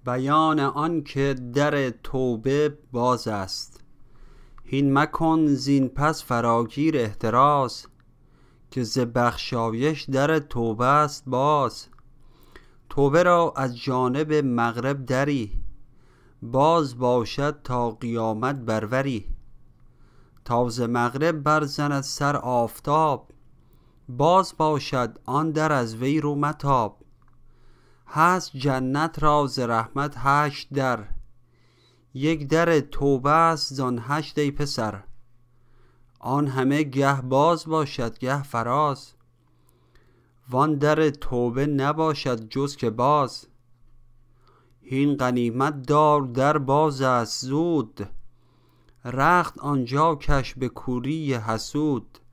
بیان آن که در توبه باز است، هین مکن زین پس فراگیر احتراز، که ز بخشایش در توبه است باز. توبه را از جانب مغرب دری، باز باشد تا قیامت بروری. تا ز مغرب برزند سر آفتاب، باز باشد آن در از وی رو متاب. هست جنت را ز رحمت 8 در، یک در توبه است زان 8 ای پسر. آن همه گه باز باشد گه فراز، وان در توبه نباشد جز که باز. هین غنیمت دار در باز است زود، رخت آنجا کش به کوری حسود.